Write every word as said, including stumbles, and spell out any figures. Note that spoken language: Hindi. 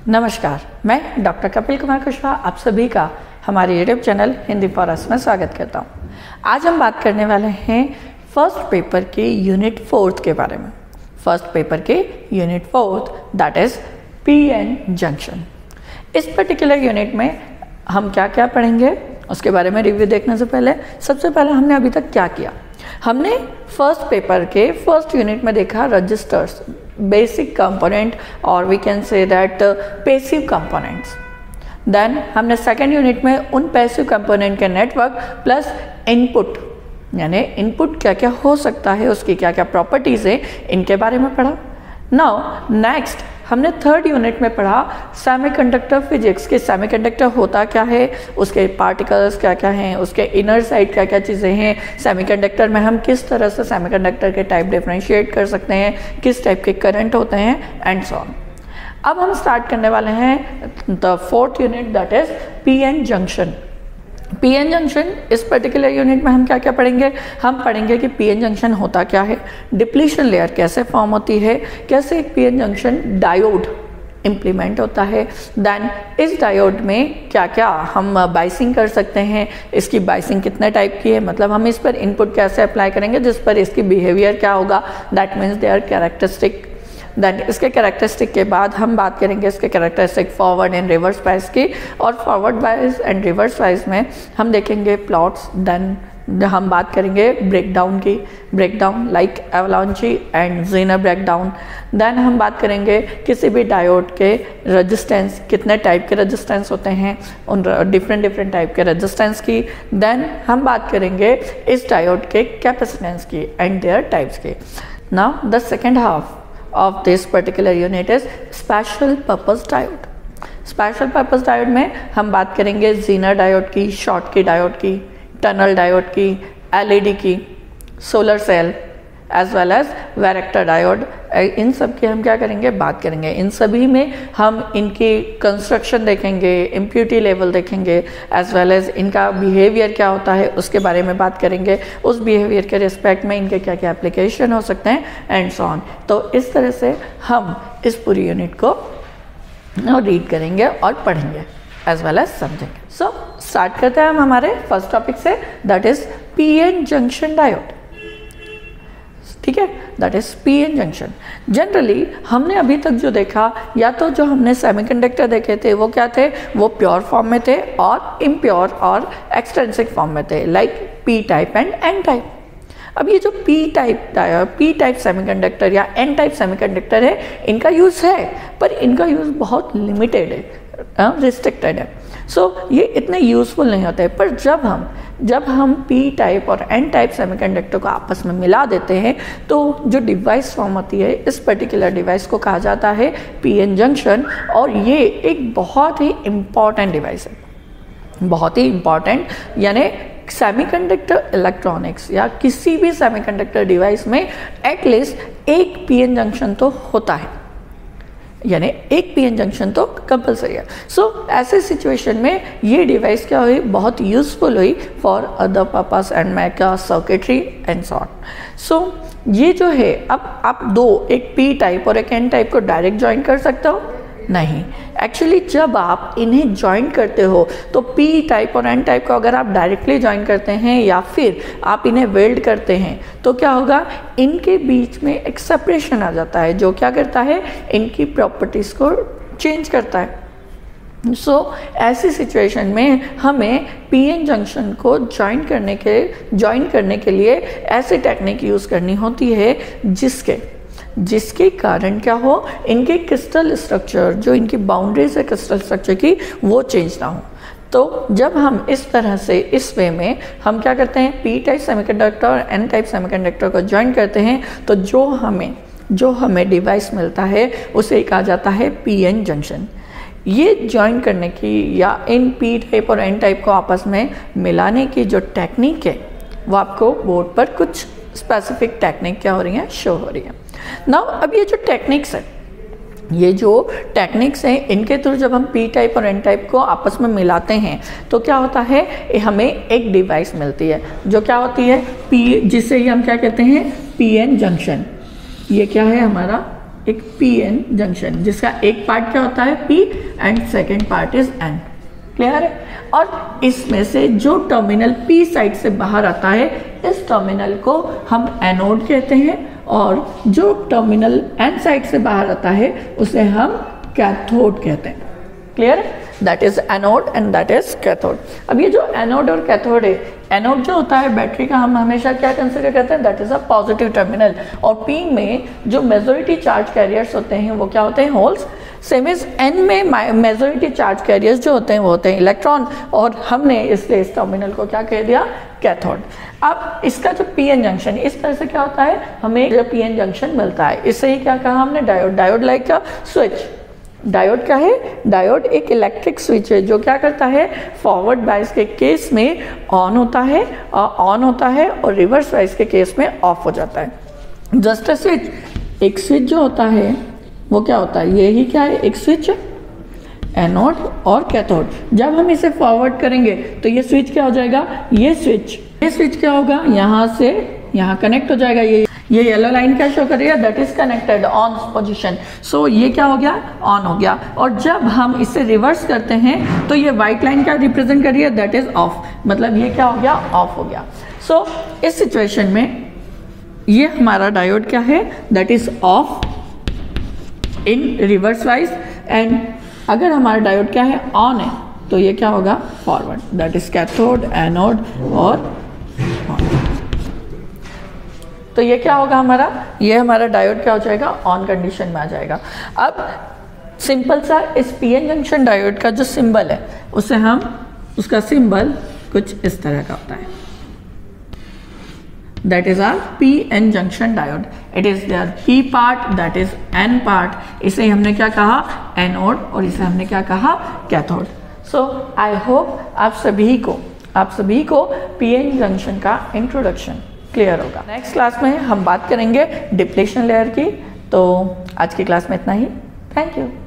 नमस्कार, मैं डॉक्टर कपिल कुमार कुशवाहा आप सभी का हमारे YouTube channel Hindi for us में स्वागत करता हूँ। आज हम बात करने वाले हैं फर्स्ट पेपर के यूनिट फोर्थ के बारे में। फर्स्ट पेपर के unit fourth that is P N junction. इस पर्टिकुलर यूनिट में हम क्या क्या पढ़ेंगे उसके बारे में रिव्यू देखने से पहले सबसे पहले हमने अभी तक क्या किया। हमने फर्स्ट पेपर के फर्स्ट यूनिट में देखा रजिस्टर्स, बेसिक कंपोनेंट और we can say that passive components. Then हमने सेकेंड यूनिट में उन पैसिव कंपोनेंट के नेटवर्क प्लस इनपुट यानी इनपुट क्या क्या हो सकता है, उसकी क्या क्या प्रॉपर्टीज़ है, इनके बारे में पढ़ा। नाउ नेक्स्ट हमने थर्ड यूनिट में पढ़ा सेमीकंडक्टर फिजिक्स के सेमीकंडक्टर होता क्या है, उसके पार्टिकल्स क्या क्या हैं, उसके इनर साइड क्या क्या चीज़ें हैं, सेमीकंडक्टर में हम किस तरह से सेमीकंडक्टर के टाइप डिफरेंशिएट कर सकते हैं, किस टाइप के करंट होते हैं एंड सो ऑन। अब हम स्टार्ट करने वाले हैं the fourth unit that is P N junction. P N junction इस पर्टिकुलर यूनिट में हम क्या क्या पढ़ेंगे, हम पढ़ेंगे कि पी एन जंक्शन होता क्या है, डिप्लीशन लेयर कैसे फॉर्म होती है, कैसे एक P N junction diode implement होता है, देन इस डायोड में क्या क्या हम बाइसिंग कर सकते हैं, इसकी बाइसिंग कितने टाइप की है, मतलब हम इस पर इनपुट कैसे अप्लाई करेंगे जिस पर इसकी बिहेवियर क्या होगा, that means they are characteristic. Then इसके कैरेक्टरिस्टिक के बाद हम बात करेंगे इसके characteristic forward and reverse bias की, और forward bias and reverse bias में हम देखेंगे प्लॉट्स। देन हम बात करेंगे ब्रेकडाउन की, breakdown like avalanche and zener breakdown. Then हम बात करेंगे किसी भी डायोड के रेजिस्टेंस, कितने टाइप के रेजिस्टेंस होते हैं, उन डिफरेंट डिफरेंट टाइप के रेजिस्टेंस की। देन हम बात करेंगे इस डायोड के कैपेसिटेंस की एंड देयर टाइप्स की। Now the second half of this particular unit is special purpose diode। Special purpose diode में हम बात करेंगे ज़ीनर डायोड की, शॉर्ट की डायोड की, टनल डायोड की, एलईडी की, solar cell as well as varactor diode. इन सब की हम क्या करेंगे, बात करेंगे। इन सभी में हम इनकी कंस्ट्रक्शन देखेंगे, इम्प्यूरिटी लेवल देखेंगे, एज वेल एज इनका बिहेवियर क्या होता है उसके बारे में बात करेंगे, उस बिहेवियर के रिस्पेक्ट में इनके क्या क्या एप्लीकेशन हो सकते हैं एंड सो ऑन। तो इस तरह से हम इस पूरी यूनिट को रीड करेंगे और पढ़ेंगे एज वेल एज समझेंगे। सो स्टार्ट करते हैं हम हमारे फर्स्ट टॉपिक से that is P N junction diode. ठीक है, that is P N junction. Generally हमने अभी तक जो देखा, या तो जो हमने सेमीकंडक्टर देखे थे वो क्या थे, वो प्योर फॉर्म में थे और इम्प्योर और एक्सट्रिंसिक फॉर्म में थे, like P type and N type. अब ये जो P type P type semiconductor या एन टाइप सेमीकंडक्टर है, इनका यूज़ है पर इनका यूज़ बहुत लिमिटेड है, रिस्ट्रिक्टेड है। सो so, ये इतने यूज़फुल नहीं होते। पर जब हम जब हम पी टाइप और एन टाइप सेमीकंडक्टर को आपस में मिला देते हैं तो जो डिवाइस फॉर्म होती है, इस पर्टिकुलर डिवाइस को कहा जाता है पी एन जंक्शन। और ये एक बहुत ही इम्पॉर्टेंट डिवाइस है, बहुत ही इम्पॉर्टेंट। यानी सेमीकंडक्टर इलेक्ट्रॉनिक्स या किसी भी सेमीकंडक्टर डिवाइस में एटलीस्ट एक पी एन जंक्शन तो होता है, यानी एक पी एन जंक्शन तो कंपलसरी है। सो so, ऐसे सिचुएशन में ये डिवाइस क्या हुई, बहुत यूज़फुल हुई फॉर अदर पर्पस एंड मेका circuitry and so on. So ये जो है, अब आप दो, एक पी टाइप और एक एन टाइप को डायरेक्ट ज्वाइन कर सकते हो, नहीं। एक्चुअली जब आप इन्हें ज्वाइन करते हो तो पी टाइप और एन टाइप को अगर आप डायरेक्टली ज्वाइन करते हैं या फिर आप इन्हें वेल्ड करते हैं तो क्या होगा, इनके बीच में एक सेपरेशन आ जाता है जो क्या करता है, इनकी प्रॉपर्टीज़ को चेंज करता है। सो so, ऐसी सिचुएशन में हमें पी एन जंक्शन को ज्वाइन करने के ज्वाइन करने के लिए ऐसी टेक्निक यूज़ करनी होती है जिसके जिसके कारण क्या हो, इनके क्रिस्टल स्ट्रक्चर, जो इनकी बाउंड्रीज है क्रिस्टल स्ट्रक्चर की, वो चेंज ना हो। तो जब हम इस तरह से इस वे में हम क्या करते हैं, पी टाइप सेमीकंडक्टर और एन टाइप सेमीकंडक्टर को ज्वाइन करते हैं तो जो हमें जो हमें डिवाइस मिलता है उसे कहा जाता है पी एन जंक्शन। ये ज्वाइन करने की या इन पी टाइप और एन टाइप को आपस में मिलाने की जो टेक्निक है वो आपको बोर्ड पर कुछ स्पेसिफिक टेक्निक क्या हो रही है, शो हो रही है। नाउ अब ये जो टेक्निक्स है, ये जो टेक्निक्स हैं, इनके थ्रू जब हम पी टाइप और एन टाइप को आपस में मिलाते हैं तो क्या होता है, हमें एक डिवाइस मिलती है जो क्या होती है, पी, जिसे हम क्या कहते हैं, पी एन जंक्शन। ये क्या है हमारा एक पी एन जंक्शन जिसका एक पार्ट क्या होता है P and second part is N। Clear है? और इसमें से जो टर्मिनल P साइड से बाहर आता है इस टर्मिनल को हम एनोड कहते हैं, और जो टर्मिनल N साइड से बाहर आता है उसे हम कैथोड कहते हैं। क्लियर है? That is anode and that is cathode. अब ये जो एनोड और कैथोड है, एनोड जो होता है बैटरी का हम हमेशा क्या कंसिडर करते हैं, that is a positive terminal, और पी में जो मेजॉरिटी चार्ज कैरियर्स होते हैं वो क्या होते हैं, होल्स। सेम इज एन में मेजॉरिटी चार्ज कैरियर्स जो होते हैं वो होते हैं इलेक्ट्रॉन, और हमने इसलिए इस टर्मिनल को क्या कह दिया, कैथोड। अब इसका जो पी एन जंक्शन, इस तरह से क्या होता है, हमें जो पी एन जंक्शन मिलता है, इससे ही क्या कहा हमने, डायोड। डायोड लाइक का स्विच। डायोड क्या है, डायोड एक इलेक्ट्रिक स्विच है जो क्या करता है, फॉरवर्ड बायस के केस में ऑन होता है ऑन होता है और रिवर्स बायस के केस में ऑफ हो जाता है। जस्ट अ स्विच, एक स्विच जो होता है वो क्या होता है, ये ही क्या है, एक स्विच, एनोड और कैथोड। जब हम इसे फॉरवर्ड करेंगे तो ये स्विच क्या हो जाएगा, ये स्विच ये स्विच क्या होगा, यहाँ से यहाँ कनेक्ट हो जाएगा। ये ये येलो लाइन क्या शो कर रही है, that is connected on position. So ये क्या हो गया, ऑन हो गया। और जब हम इसे रिवर्स करते हैं तो ये व्हाइट लाइन क्या रिप्रेजेंट कर रही है, दैट इज ऑफ, मतलब ये क्या हो गया, ऑफ हो गया। सो so, इस सिचुएशन में ये हमारा डायोड क्या है, that is off in reverse wise, and अगर हमारा डायोड क्या है, ऑन है, तो ये क्या होगा, forward, that is cathode, anode और तो ये क्या होगा हमारा, ये हमारा डायोड क्या हो जाएगा, ऑन कंडीशन में आ जाएगा। अब सिंपल सा इस पी एन जंक्शन डायोड का जो सिंबल है उसे हम, उसका सिंबल कुछ इस तरह का होता है, that is or P N junction diode. It is there P part, that is N part. इसे हमने क्या कहा, एनोड, और इसे हमने क्या कहा, कैथोड। सो आई होप आप सभी को आप सभी को पी एन जंक्शन का इंट्रोडक्शन क्लियर होगा। नेक्स्ट क्लास में हम बात करेंगे डिप्लेशन लेयर की। तो आज की क्लास में इतना ही। Thank you.